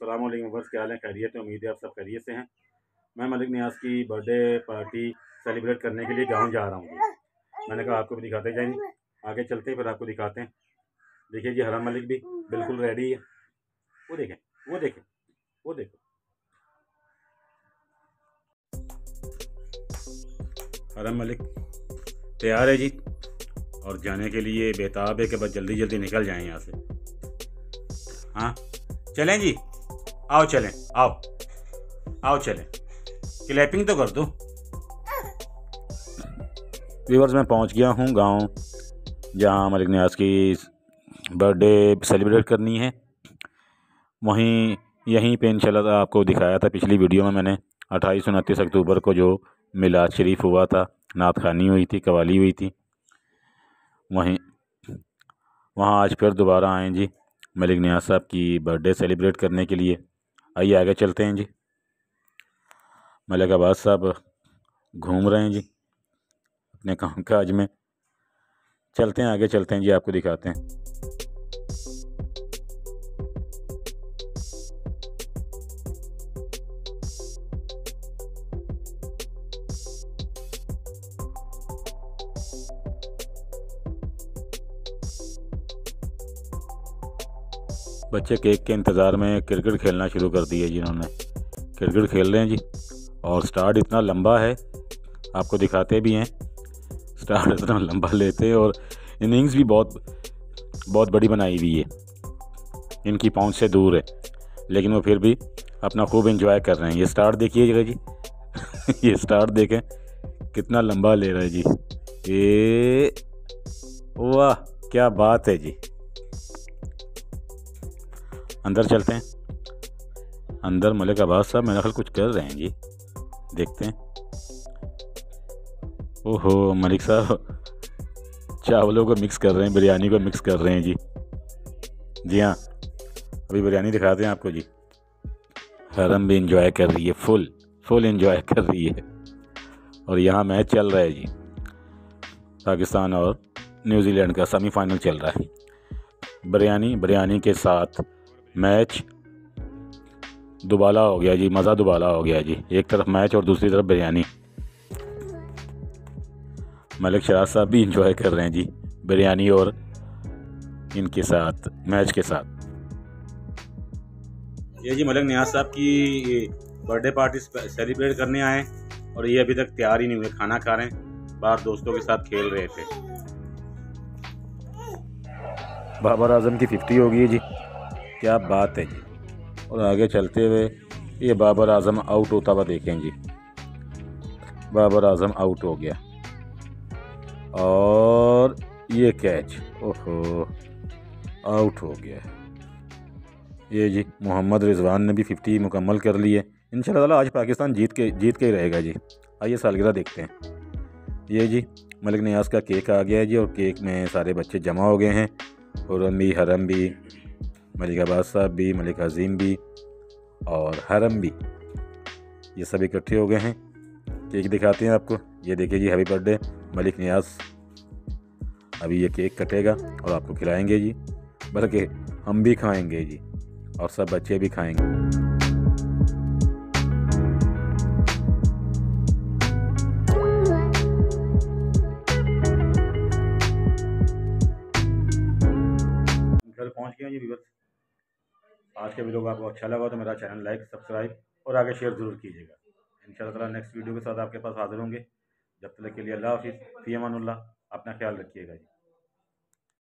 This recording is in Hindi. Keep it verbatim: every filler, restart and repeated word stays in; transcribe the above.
अस्सलाम वालेकुम व्यूअर्स, क्या हाल है? खैरियत है? उम्मीद है आप सब खैरियत से हैं। मैं मलिक नियाज़ की बर्थडे पार्टी सेलिब्रेट करने के लिए गांव जा रहा हूँ। मैंने कहा आपको भी दिखाते जाएंगे, आगे चलते हैं फिर आपको दिखाते हैं। देखिए जी, हरम मलिक भी बिल्कुल रेडी है। वो देखें, वो देखें, वो देखो। हरम मलिक तैयार है जी और जाने के लिए बेताब है कि बस जल्दी जल्दी निकल जाएं यहाँ से। हाँ चलें जी, आओ चलें, आओ आओ चलें, क्लैपिंग तो कर दो। व्यूअर्स, मैं पहुंच गया हूं गांव जहां मलिक नियाज़ की बर्थडे सेलिब्रेट करनी है। वहीं यहीं पे इंशाल्लाह आपको दिखाया था पिछली वीडियो में मैंने, अट्ठाईस उनतीस अक्टूबर को जो मिलाद शरीफ हुआ था, नात खानी हुई थी, कवाली हुई थी। वहीं वहाँ आज फिर दोबारा आए जी मलिक नियाज़ साहब की बर्थडे सेलिब्रेट करने के लिए। आइए आगे चलते हैं जी। मलिक अब्बास साहब घूम रहे हैं जी अपने काम काज में। चलते हैं आगे, चलते हैं जी, आपको दिखाते हैं। बच्चे केक के इंतज़ार में क्रिकेट खेलना शुरू कर दिए जिन्होंने। क्रिकेट खेल रहे हैं जी और स्टार्ट इतना लंबा है, आपको दिखाते भी हैं। स्टार्ट इतना लंबा लेते हैं और इनिंग्स भी बहुत बहुत बड़ी बनाई हुई है, इनकी पहुंच से दूर है, लेकिन वो फिर भी अपना खूब एंजॉय कर रहे हैं। ये स्टार्ट देखिएगा जी ये स्टार्ट देखें कितना लंबा ले रहा है जी। ये वाह, क्या बात है जी। अंदर चलते हैं। अंदर मलिक अब्बास साहब मेरा ख्याल कुछ कर रहे हैं जी, देखते हैं। ओहो, मलिक साहब चावलों को मिक्स कर रहे हैं, बिरयानी को मिक्स कर रहे हैं जी। जी हाँ, अभी बिरयानी दिखाते हैं आपको जी। हरम भी इंजॉय कर रही है, फुल फुल इंजॉय कर रही है। और यहाँ मैच चल रहा है जी, पाकिस्तान और न्यूजीलैंड का सेमीफाइनल चल रहा है। बिरयानी बिरयानी के साथ मैच दुबाला हो गया जी, मज़ा दुबाला हो गया जी। एक तरफ मैच और दूसरी तरफ बिरयानी। मलिक शराज साहब भी इंजॉय कर रहे हैं जी, बिरयानी और इनके साथ मैच के साथ। ये जी मलिक नियाज़ साहब की बर्थडे पार्टी सेलिब्रेट करने आए और ये अभी तक तैयार ही नहीं हुए, खाना खा रहे हैं, बाहर दोस्तों के साथ खेल रहे थे। बाबर आजम की फिफ्टी हो गई जी, क्या बात है जी। और आगे चलते हुए ये बाबर आजम आउट होता हुआ देखें जी। बाबर आजम आउट हो गया और ये कैच, ओहो, आउट हो गया। ये जी मोहम्मद रिजवान ने भी फिफ्टी मुकम्मल कर ली है। इंशाल्लाह आज पाकिस्तान जीत के जीत के ही रहेगा जी। आइए सालगिरह देखते हैं। ये जी मलिक नियाज़ का केक आ गया है जी और केक में सारे बच्चे जमा हो गए हैं। खुर्रम भी, हरम भी, मलिक अब्बास साहब भी, मलिक अजीम भी और हरम भी, ये सब इकट्ठे हो गए हैं। केक दिखाते हैं आपको। ये देखिए जी, हैप्पी बर्थडे मलिक नियाज़। अभी ये केक कटेगा और आपको खिलाएंगे जी, बल्कि हम भी खाएंगे जी और सब बच्चे भी खाएंगे। घर पहुंच गए जी व्यूअर्स। आज का वीडियो आपको अच्छा लगा तो मेरा चैनल लाइक, सब्सक्राइब और आगे शेयर ज़रूर कीजिएगा। इंशाल्लाह ताला नेक्स्ट वीडियो के साथ आपके पास हाजिर होंगे। जब तक के लिए अल्लाह हाफिज़, फ़ी अमानुल्लाह। अपना ख्याल रखिएगा जी।